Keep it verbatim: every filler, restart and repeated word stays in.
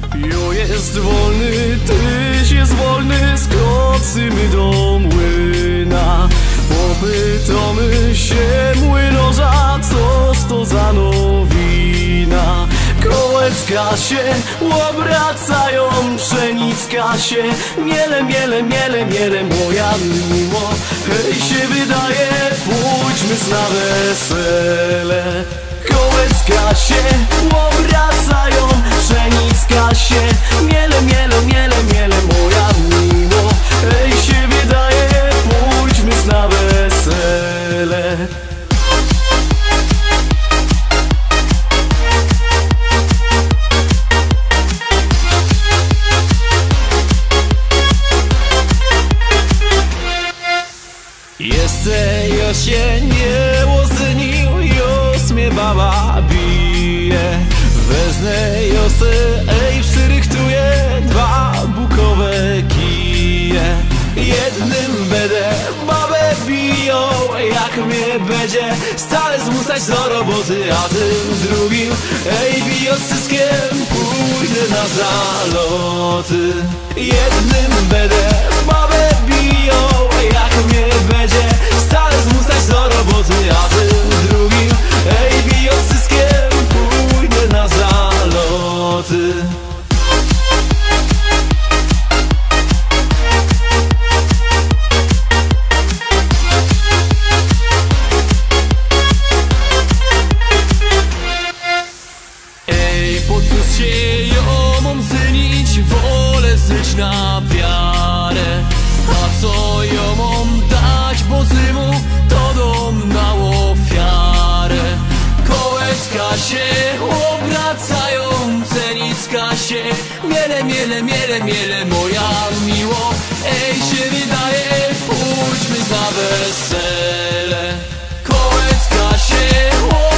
Jo jest wolny, tyś jest wolny, skoczymy do młyna. Popytamy się młynarza, coż to za nowina. Kołeczka się obracają, pszenicka się miele, miele, miele, miele, moja miło. Hej, się wydaje, pójdźmy na wesele. Kołeczka się obracają, pszenicka się miele, miele, miele, miele, moja miło. Hej, się wydaje, pójdźmy na wesele. Jeszcze się nie ozenił, już mnie baba bije. Wezmę josę, ej, przyrychtuję dwa bukowe kije. Jednym będę babę biją, jak mnie będzie stale zmuszać do roboty, a tym drugim, ej, biją wszystkim, pójdę na zaloty. Jednym będę babę biją, jak mnie będzie stale zmuszać do roboty, a tym drugim, ej, biją wszystkim, pójdę na zaloty. Ej, po cóż się ją mam cenić, wolę żyć na wiarę. A co ją mam dać Bożemu, to dom na ofiarę. Kołeczka się obracają, cenicka się miele, miele, miele, miele, moja miło. Ej, się wydaje, pójdźmy na wesele. Kołeczka się